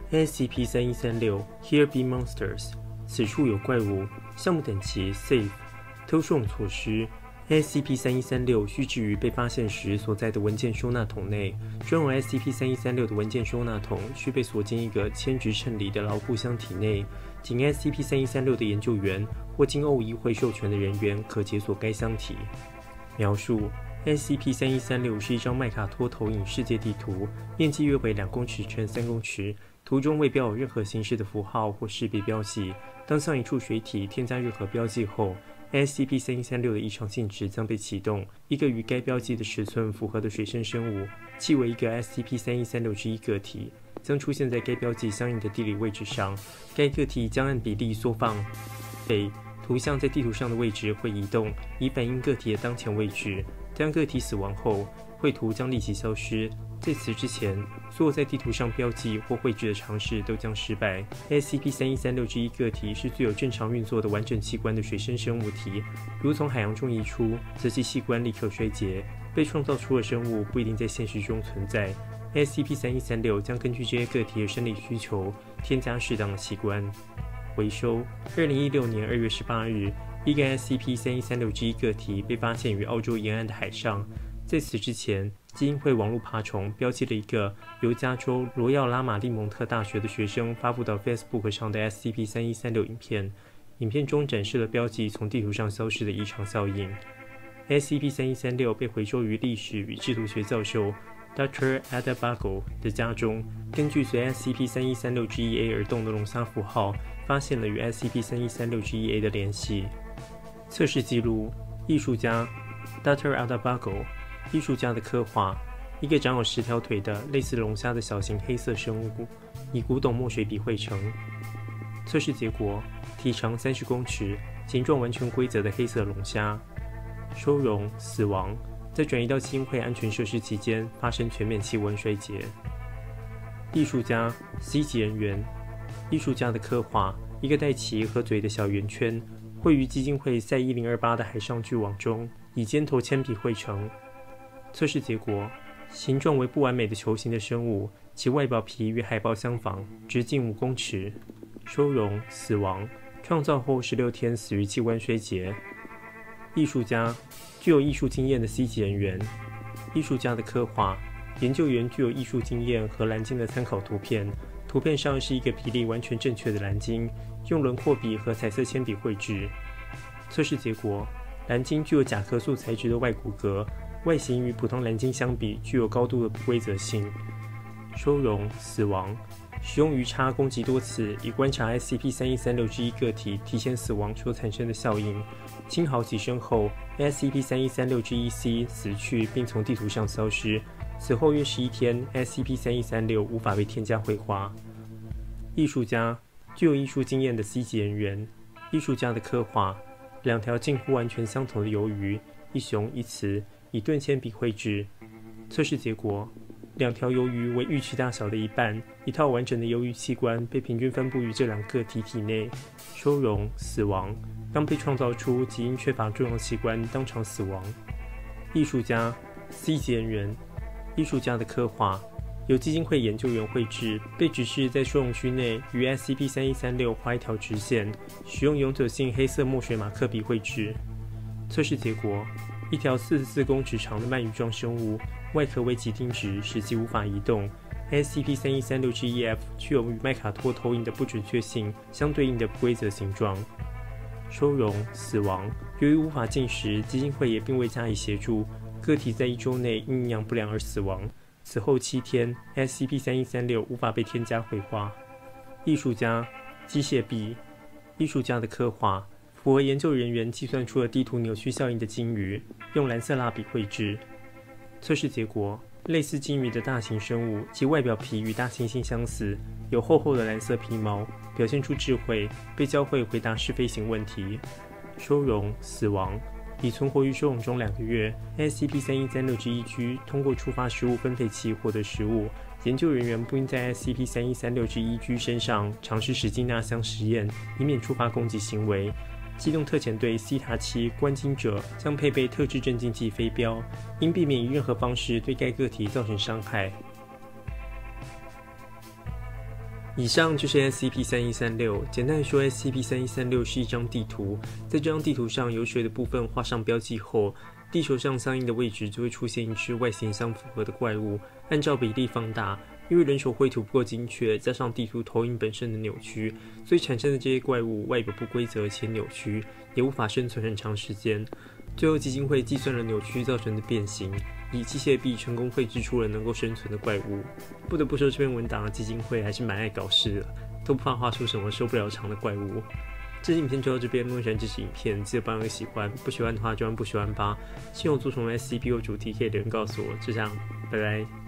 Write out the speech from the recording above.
SCP-3136 Here Be Monsters， 此处有怪物，项目等级 Safe， 特殊措施。SCP-3136 须置于被发现时所在的文件收纳桶内。专用 SCP-3136 的文件收纳桶须被锁进一个铅质衬里的牢固箱体内，仅 SCP-3136 的研究员或经欧议会授权的人员可解锁该箱体。描述 SCP-3136 是一张麦卡托投影世界地图，面积约为2公尺乘3公尺，图中未标有任何形式的符号或识别标记。当向一处水体添加任何标记后， SCP-3136 的异常性质将被启动，一个与该标记的尺寸符合的水生生物，即为一个 SCP-3136 之一个体，将出现在该标记相应的地理位置上。该个体将按比例缩放，图像在地图上的位置会移动，以反映个体的当前位置。当个体死亡后，绘图将立即消失。在此之前，所有在地图上标记或绘制的尝试都将失败。SCP-3136 之一个体是具有正常运作的完整器官的水生生物体，如从海洋中移出，则其器官立刻衰竭。被创造出的生物不一定在现实中存在。SCP-3136 将根据这些个体的生理需求，添加适当的器官。回收2016年2月18日，一个 SCP-3136 之一个体被发现于澳洲沿岸的海上。在此之前，基因会网络爬虫标记了一个由加州罗耀拉玛利蒙特大学的学生发布到 Facebook 上的 SCP-3136 影片。影片中展示了标记从地图上消失的异常效应。SCP-3136 被回收于历史与制图学教授 Dr. Adabago 的家中，根据随 SCP-3136 之一 A 而动的龙虾符号，发现了与 SCP-3136 之一 A 的联系。测试记录：艺术家 Dr. Adabago， 艺术家的刻画：一个长有10条腿的类似龙虾的小型黑色生物，以古董墨水笔绘成。测试结果：体长30公尺，形状完全规则的黑色龙虾。收容：死亡，在转移到基因会安全设施期间发生全面气温衰竭。艺术家 C 级人员，艺术家的刻画：一个带鳍和嘴的小圆圈，绘于基金会赛1028的海上巨网中，以尖头铅笔绘成。测试结果：形状为不完美的球形的生物，其外表皮与海豹相仿，直径5公尺。收容：死亡，创造后16天死于器官衰竭。艺术家，具有艺术经验的 C 级人员。艺术家的刻画：研究员具有艺术经验和蓝鲸的参考图片，图片上是一个比例完全正确的蓝鲸，用轮廓笔和彩色铅笔绘制。测试结果：蓝鲸具有甲壳素材质的外骨骼，外形与普通蓝鲸相比具有高度的不规则性。收容：死亡，使用鱼叉攻击多次，以观察 SCP-3136 之一个体提前死亡所产生的效应。清好几声后， SCP-3136 之一 C 死去并从地图上消失。此后约11天 ，SCP-3136 无法被添加绘画。艺术家，具有艺术经验的 C 级人员。艺术家的刻画：2条近乎完全相同的鱿鱼，一雄一雌，以钝铅笔绘制。测试结果：2条鱿鱼为预期大小的一半，一套完整的鱿鱼器官被平均分布于这2个体体内。收容：死亡，刚被创造出即因缺乏重要器官当场死亡。艺术家 C 级人员。艺术家的刻画由基金会研究员绘制，被指示在收容区内与 SCP-3136 画一条直线，使用永久性黑色墨水马克笔绘制。测试结果：一条44公尺长的鳗鱼状生物，外壳为几丁质，使其无法移动。SCP-3136 之一 F 具有与麦卡托投影的不准确性相对应的不规则形状。收容：死亡，由于无法进食，基金会也并未加以协助。个体在1周内因营养不良而死亡。此后7天 ，SCP-3136 无法被添加绘画。艺术家，机械臂。艺术家的刻画符合研究人员计算出了地图扭曲效应的鲸鱼，用蓝色蜡笔绘制。测试结果：类似鲸鱼的大型生物，其外表皮与大猩猩相似，有厚厚的蓝色皮毛，表现出智慧，被教会回答是非型问题。收容：死亡。已存活于收容中2个月。SCP-3136 之一居通过触发食物分配器获得食物。研究人员不应在 SCP-3136 之一居身上尝试史金纳箱实验，以免触发攻击行为。机动特遣队西塔7观鲸者将配备特制镇静剂飞镖，应避免以任何方式对该个体造成伤害。 以上就是 SCP-3136。简单来说 ，SCP-3136 是一张地图，在这张地图上有水的部分画上标记后，地球上相应的位置就会出现一只外形相符合的怪物，按照比例放大。因为人手绘图不够精确，加上地图投影本身的扭曲，所以产生的这些怪物外表不规则且扭曲，也无法生存很长时间。最后，基金会计算了扭曲造成的变形，以机械臂成功绘制出了能够生存的怪物。不得不说，这篇文档的基金会还是蛮爱搞事的，都不怕画出什么受不了场的怪物。这期影片就到这边，如果喜欢这期影片，记得帮个喜欢，不喜欢的话就按不喜欢吧。希望我做什么 SCP 或主题可以留言告诉我。就这样，拜拜。